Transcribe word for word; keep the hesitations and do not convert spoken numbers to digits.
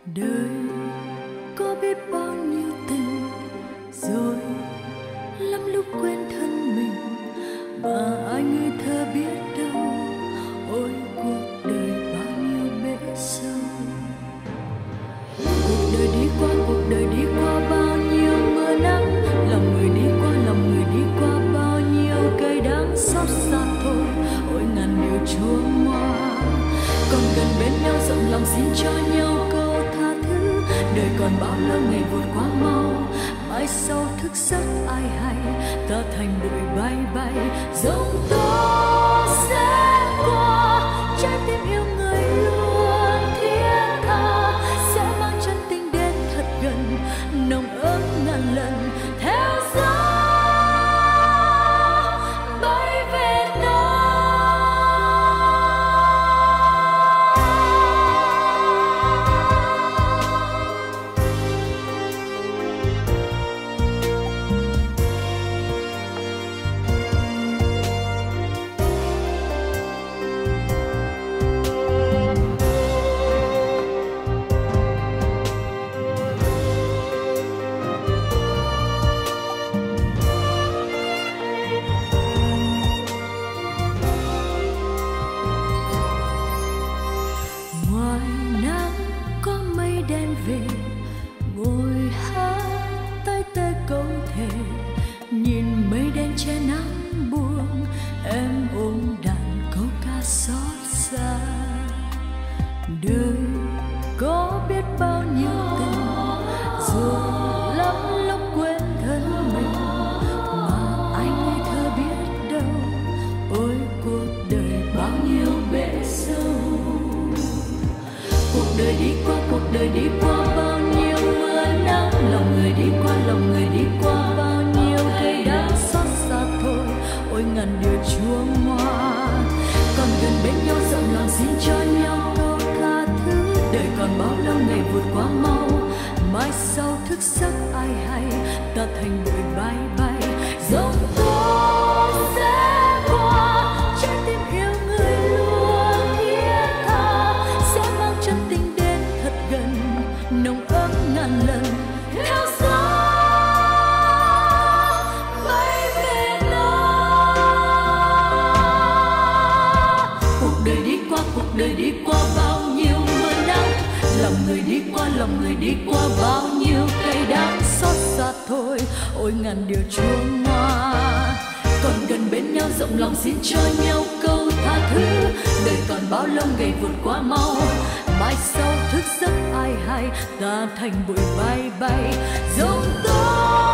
Đời có biết bao nhiêu tình rồi lắm lúc quên thân mình, mà ai người thơ biết đâu. Ôi cuộc đời bao nhiêu bể sâu, cuộc đời đi qua, cuộc đời đi qua bao nhiêu mưa nắng, lòng người đi qua, lòng người đi qua bao nhiêu cay đắng xót xa thôi. Ôi ngàn điều chua ngoa, còn gần bên nhau rộng lòng xin cho nhau câu tha thứ. Đời còn bao lâu ngày vụt quá mau, mai sau thức giấc ai hay ta thành bụi bay bay. Giông tố sẽ qua, trái tim yêu người luôn thiết tha, sẽ mang chân tình đến thật gần, nồng ấm ngàn lần theo gió bay về ta. Về ngồi hát tay tê câu thề, nhìn mây đen che nắng buông, em ôm đàn câu ca xót xa. Đời có biết bao nhiêu tình rồi lắm lúc quên thân mình, mà anh ngây thơ biết đâu. Ôi cuộc đời bao nhiêu bể sâu, cuộc đời đi qua, cuộc đời đi qua bao nhiêu mưa nắng, lòng người đi qua, lòng người đi qua bao nhiêu cây đắng xót xa thôi. Ôi ngàn điều chua ngoa, còn gần bên nhau rộng lòng xin cho nhau câu tha thứ. Đời còn bao lâu ngày vụt quá mau, mai sau thức giấc ai hay ta thành bụi bay bay. Giông tố sẽ qua, trái tim yêu người luôn thiết tha, sẽ mang chân tình đến thật gần, nồng ấm ngàn lần theo gió bay về ta. Cuộc đời đi qua, cuộc đời đi qua bao nhiêu mưa nắng, lòng người đi qua, lòng người đi qua bao nhiêu cây đắng xót xa thôi. Ôi ngàn điều chua ngoa, còn gần bên nhau rộng lòng xin cho nhau câu tha thứ. Đời còn bao lâu ngày vụt quá mau, mai sau thức giấc ai hay ta thành bụi bay bay. Giông tố